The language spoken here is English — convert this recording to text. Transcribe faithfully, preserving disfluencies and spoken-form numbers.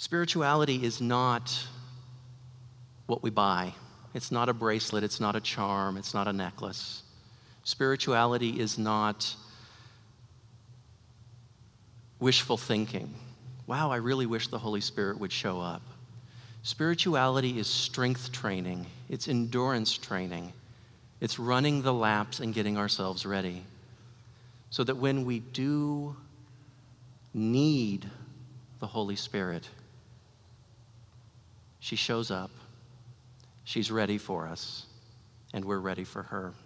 Spirituality is not what we buy. It's not a bracelet, it's not a charm, it's not a necklace. Spirituality is not wishful thinking. Wow, I really wish the Holy Spirit would show up. Spirituality is strength training. It's endurance training. It's running the laps and getting ourselves ready so that when we do need the Holy Spirit, she shows up, she's ready for us, and we're ready for her.